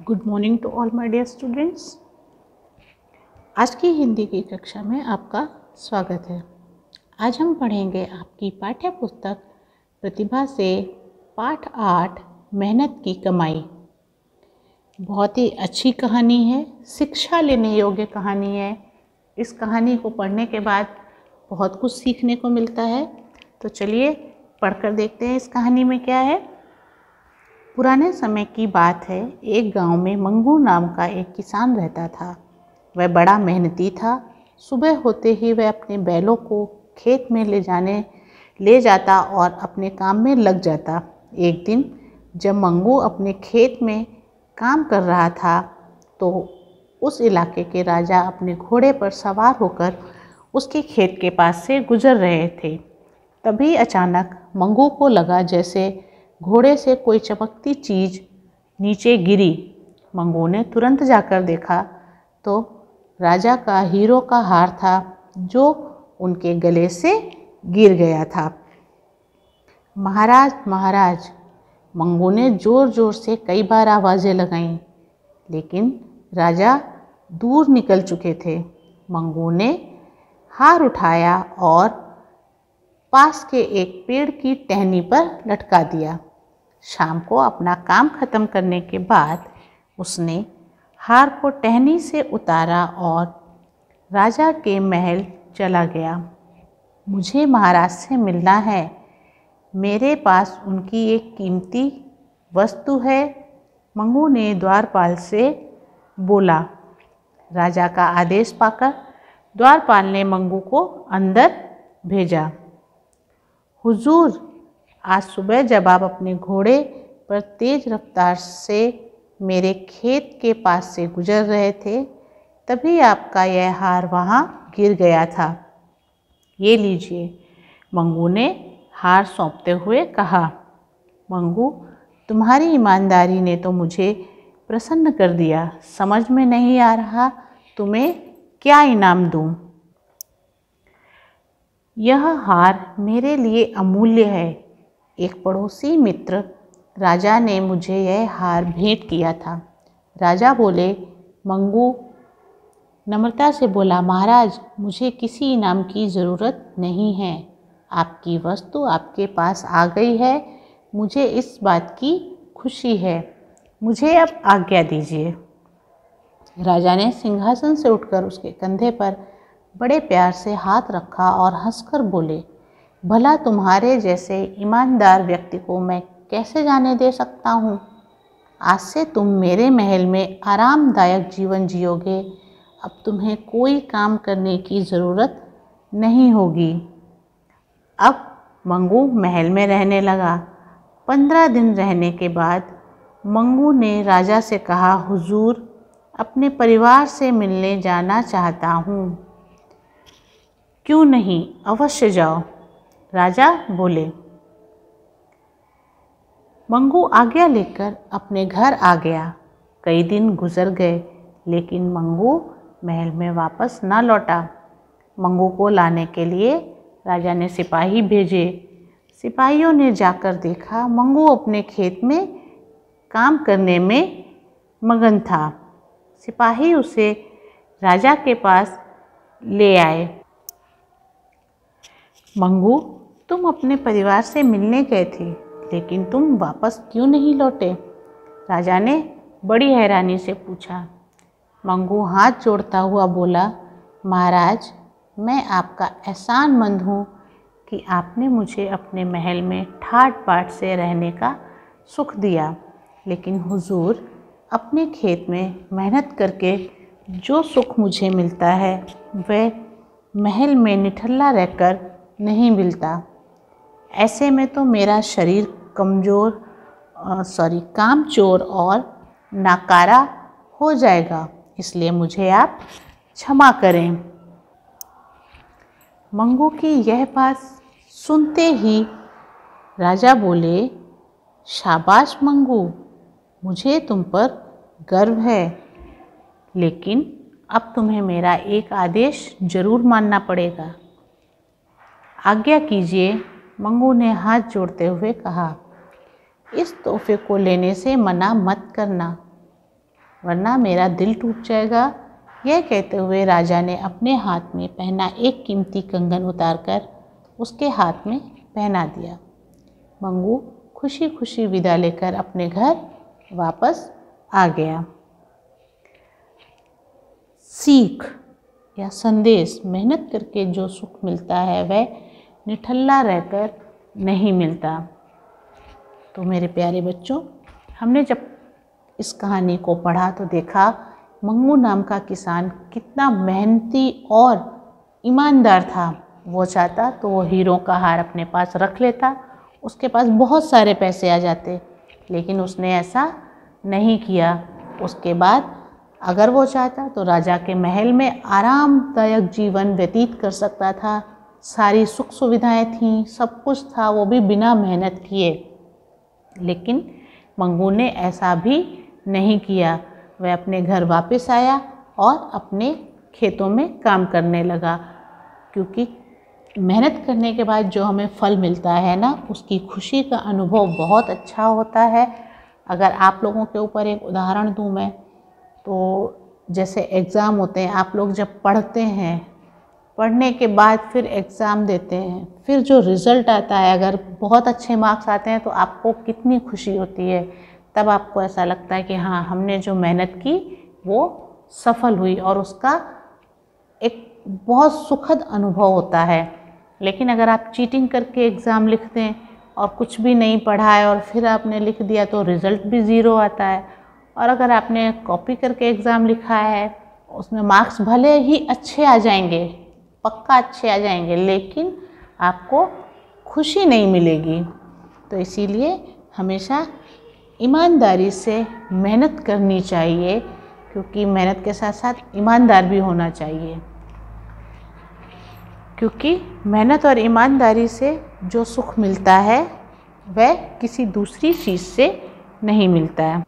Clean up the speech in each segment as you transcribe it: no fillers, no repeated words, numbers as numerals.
Good morning to all my dear students. आज की हिंदी की कक्षा में आपका स्वागत है। आज हम पढ़ेंगे आपकी पाठ्य पुस्तक प्रतिभा से पाठ 8 मेहनत की कमाई। बहुत ही अच्छी कहानी है, शिक्षा लेने योग्य कहानी है। इस कहानी को पढ़ने के बाद बहुत कुछ सीखने को मिलता है। तो चलिए पढ़कर देखते हैं इस कहानी में क्या है। पुराने समय की बात है। एक गांव में मंगू नाम का एक किसान रहता था। वह बड़ा मेहनती था। सुबह होते ही वह अपने बैलों को खेत में ले जाता और अपने काम में लग जाता। एक दिन जब मंगू अपने खेत में काम कर रहा था तो उस इलाके के राजा अपने घोड़े पर सवार होकर उसके खेत के पास से गुजर रहे थे। तभी अचानक मंगू को लगा जैसे घोड़े से कोई चमकती चीज़ नीचे गिरी। मंगू ने तुरंत जाकर देखा तो राजा का हीरो का हार था जो उनके गले से गिर गया था। महाराज महाराज, मंगू ने ज़ोर ज़ोर से कई बार आवाज़ें लगाईं, लेकिन राजा दूर निकल चुके थे। मंगू ने हार उठाया और पास के एक पेड़ की टहनी पर लटका दिया। शाम को अपना काम खत्म करने के बाद उसने हार को टहनी से उतारा और राजा के महल चला गया। मुझे महाराज से मिलना है, मेरे पास उनकी एक कीमती वस्तु है, मंगू ने द्वारपाल से बोला। राजा का आदेश पाकर द्वारपाल ने मंगू को अंदर भेजा। हुजूर, आज सुबह जब आप अपने घोड़े पर तेज रफ्तार से मेरे खेत के पास से गुजर रहे थे, तभी आपका यह हार वहाँ गिर गया था। ये लीजिए, मंगू ने हार सौंपते हुए कहा। मंगू, तुम्हारी ईमानदारी ने तो मुझे प्रसन्न कर दिया। समझ में नहीं आ रहा तुम्हें क्या इनाम दूँ। यह हार मेरे लिए अमूल्य है। एक पड़ोसी मित्र राजा ने मुझे यह हार भेंट किया था। राजा बोले। मंगू नम्रता से बोला, महाराज, मुझे किसी इनाम की ज़रूरत नहीं है। आपकी वस्तु आपके पास आ गई है, मुझे इस बात की खुशी है। मुझे अब आज्ञा दीजिए। राजा ने सिंहासन से उठकर उसके कंधे पर बड़े प्यार से हाथ रखा और हंसकर बोले, भला तुम्हारे जैसे ईमानदार व्यक्ति को मैं कैसे जाने दे सकता हूँ। आज से तुम मेरे महल में आरामदायक जीवन जियोगे। अब तुम्हें कोई काम करने की ज़रूरत नहीं होगी। अब मंगू महल में रहने लगा। 15 दिन रहने के बाद मंगू ने राजा से कहा, हुजूर, अपने परिवार से मिलने जाना चाहता हूँ। क्यों नहीं, अवश्य जाओ, राजा बोले। मंगू आज्ञा लेकर अपने घर आ गया। कई दिन गुजर गए, लेकिन मंगू महल में वापस न लौटा। मंगू को लाने के लिए राजा ने सिपाही भेजे। सिपाहियों ने जाकर देखा मंगू अपने खेत में काम करने में मगन था। सिपाही उसे राजा के पास ले आए। मंगू, तुम अपने परिवार से मिलने गए थे, लेकिन तुम वापस क्यों नहीं लौटे? राजा ने बड़ी हैरानी से पूछा। मंगू हाथ जोड़ता हुआ बोला, महाराज, मैं आपका एहसानमंद हूँ कि आपने मुझे अपने महल में ठाट बाट से रहने का सुख दिया, लेकिन हुजूर, अपने खेत में मेहनत करके जो सुख मुझे मिलता है वह महल में निठल्ला रहकर नहीं मिलता। ऐसे में तो मेरा शरीर कामचोर और नाकारा हो जाएगा, इसलिए मुझे आप क्षमा करें। मंगू की यह बात सुनते ही राजा बोले, शाबाश मंगू, मुझे तुम पर गर्व है, लेकिन अब तुम्हें मेरा एक आदेश जरूर मानना पड़ेगा। आज्ञा कीजिए, मंगू ने हाथ जोड़ते हुए कहा। इस तोहफे को लेने से मना मत करना। वरना मेरा दिल टूट जाएगा। यह कहते हुए राजा ने अपने हाथ में पहना एक कीमती कंगन उतारकर उसके हाथ में पहना दिया। मंगू खुशी खुशी विदा लेकर अपने घर वापस आ गया। सीख या संदेश, मेहनत करके जो सुख मिलता है वह निठल्ला रहकर नहीं मिलता। तो मेरे प्यारे बच्चों, हमने जब इस कहानी को पढ़ा तो देखा मंगू नाम का किसान कितना मेहनती और ईमानदार था। वो चाहता तो वो हीरों का हार अपने पास रख लेता, उसके पास बहुत सारे पैसे आ जाते, लेकिन उसने ऐसा नहीं किया। उसके बाद अगर वो चाहता तो राजा के महल में आरामदायक जीवन व्यतीत कर सकता था। सारी सुख सुविधाएं थीं, सब कुछ था, वो भी बिना मेहनत किए। लेकिन मंगू ने ऐसा भी नहीं किया। वह अपने घर वापस आया और अपने खेतों में काम करने लगा, क्योंकि मेहनत करने के बाद जो हमें फल मिलता है ना, उसकी खुशी का अनुभव बहुत अच्छा होता है। अगर आप लोगों के ऊपर एक उदाहरण दूं मैं, तो जैसे एग्ज़ाम होते हैं, आप लोग जब पढ़ते हैं, पढ़ने के बाद फिर एग्ज़ाम देते हैं, फिर जो रिज़ल्ट आता है, अगर बहुत अच्छे मार्क्स आते हैं तो आपको कितनी खुशी होती है। तब आपको ऐसा लगता है कि हाँ, हमने जो मेहनत की वो सफल हुई, और उसका एक बहुत सुखद अनुभव होता है। लेकिन अगर आप चीटिंग करके एग्ज़ाम लिखते हैं और कुछ भी नहीं पढ़ा है और फिर आपने लिख दिया तो रिज़ल्ट भी ज़ीरो आता है। और अगर आपने कॉपी करके एग्ज़ाम लिखा है, उसमें मार्क्स भले ही अच्छे आ जाएंगे, पक्का अच्छे आ जाएंगे, लेकिन आपको खुशी नहीं मिलेगी। तो इसीलिए हमेशा ईमानदारी से मेहनत करनी चाहिए, क्योंकि मेहनत के साथ साथ ईमानदार भी होना चाहिए, क्योंकि मेहनत और ईमानदारी से जो सुख मिलता है वह किसी दूसरी चीज़ से नहीं मिलता है।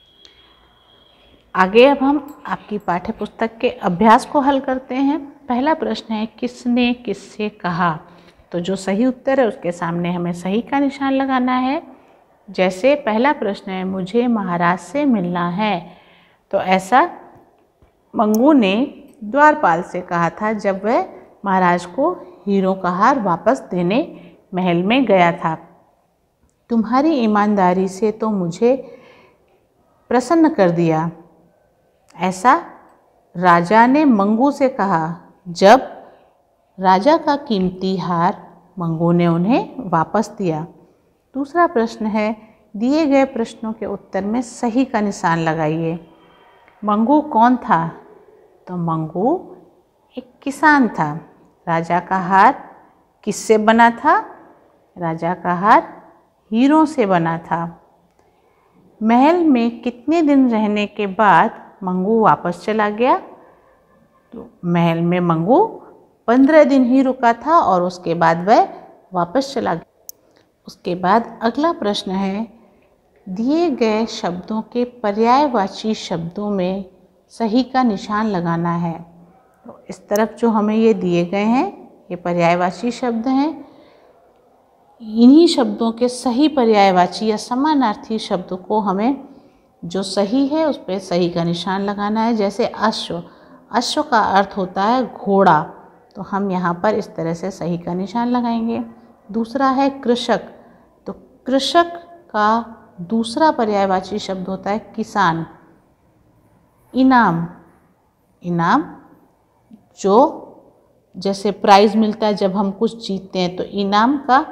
आगे अब हम आपकी पाठ्य पुस्तक के अभ्यास को हल करते हैं। पहला प्रश्न है, किसने किससे कहा? तो जो सही उत्तर है उसके सामने हमें सही का निशान लगाना है। जैसे पहला प्रश्न है, मुझे महाराज से मिलना है, तो ऐसा मंगू ने द्वारपाल से कहा था जब वह महाराज को हीरों का हार वापस देने महल में गया था। तुम्हारी ईमानदारी से तो मुझे प्रसन्न कर दिया, ऐसा राजा ने मंगू से कहा जब राजा का कीमती हार मंगू ने उन्हें वापस दिया। दूसरा प्रश्न है, दिए गए प्रश्नों के उत्तर में सही का निशान लगाइए। मंगू कौन था? तो मंगू एक किसान था। राजा का हार किससे बना था? राजा का हार हीरों से बना था। महल में कितने दिन रहने के बाद मंगू वापस चला गया? तो महल में मंगू 15 दिन ही रुका था और उसके बाद वह वापस चला गया। उसके बाद अगला प्रश्न है, दिए गए शब्दों के पर्यायवाची शब्दों में सही का निशान लगाना है। तो इस तरफ जो हमें ये दिए गए हैं ये पर्यायवाची शब्द हैं। इन्हीं शब्दों के सही पर्यायवाची या समानार्थी शब्द को हमें जो सही है उस पर सही का निशान लगाना है। जैसे अश्व, अश्व का अर्थ होता है घोड़ा, तो हम यहाँ पर इस तरह से सही का निशान लगाएंगे। दूसरा है कृषक, तो कृषक का दूसरा पर्यायवाची शब्द होता है किसान। इनाम, इनाम जो जैसे प्राइज़ मिलता है जब हम कुछ जीतते हैं, तो इनाम का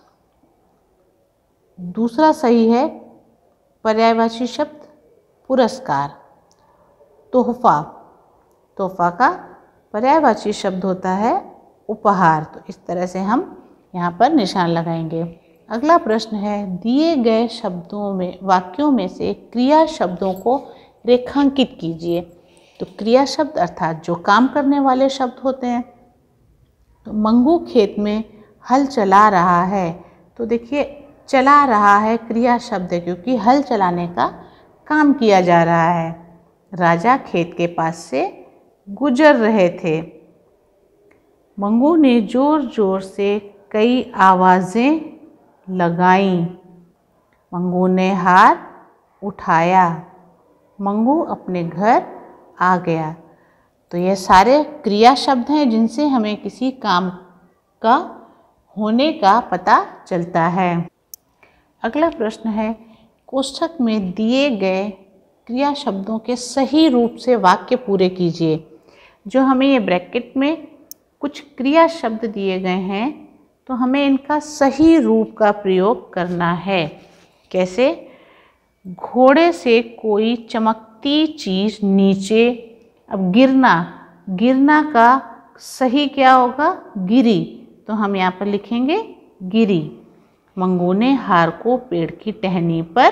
दूसरा सही है पर्यायवाची शब्द पुरस्कार। तोहफा, तोहफा का पर्यायवाची शब्द होता है उपहार। तो इस तरह से हम यहाँ पर निशान लगाएंगे। अगला प्रश्न है, दिए गए शब्दों में वाक्यों में से क्रिया शब्दों को रेखांकित कीजिए। तो क्रिया शब्द अर्थात जो काम करने वाले शब्द होते हैं। तो मंगू खेत में हल चला रहा है, तो देखिए चला रहा है क्रिया शब्द है, क्योंकि हल चलाने का काम किया जा रहा है। राजा खेत के पास से गुजर रहे थे। मंगू ने जोर जोर से कई आवाज़ें लगाईं। मंगू ने हार उठाया। मंगू अपने घर आ गया। तो ये सारे क्रिया शब्द हैं जिनसे हमें किसी काम का होने का पता चलता है। अगला प्रश्न है, कोष्ठक में दिए गए क्रिया शब्दों के सही रूप से वाक्य पूरे कीजिए। जो हमें ये ब्रैकेट में कुछ क्रिया शब्द दिए गए हैं तो हमें इनका सही रूप का प्रयोग करना है। कैसे? घोड़े से कोई चमकती चीज़ नीचे, अब गिरना का सही क्या होगा? गिरी, तो हम यहाँ पर लिखेंगे गिरी। मंगू ने हार को पेड़ की टहनी पर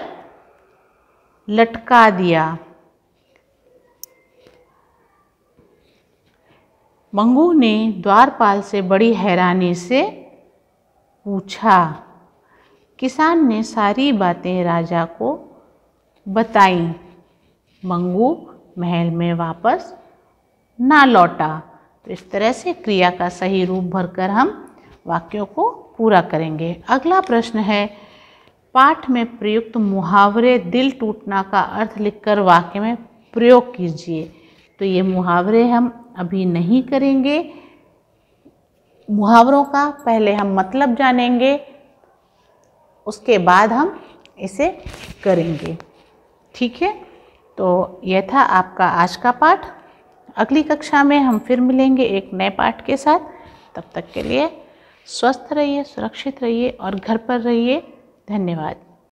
लटका दिया। मंगू ने द्वारपाल से बड़ी हैरानी से पूछा। किसान ने सारी बातें राजा को बताई। मंगू महल में वापस ना लौटा। तो इस तरह से क्रिया का सही रूप भरकर हम वाक्यों को पूरा करेंगे। अगला प्रश्न है, पाठ में प्रयुक्त मुहावरे दिल टूटना का अर्थ लिखकर वाक्य में प्रयोग कीजिए। तो ये मुहावरे हम अभी नहीं करेंगे। मुहावरों का पहले हम मतलब जानेंगे, उसके बाद हम इसे करेंगे। ठीक है, तो यह था आपका आज का पाठ। अगली कक्षा में हम फिर मिलेंगे एक नए पाठ के साथ। तब तक के लिए स्वस्थ रहिए, सुरक्षित रहिए और घर पर रहिए। धन्यवाद।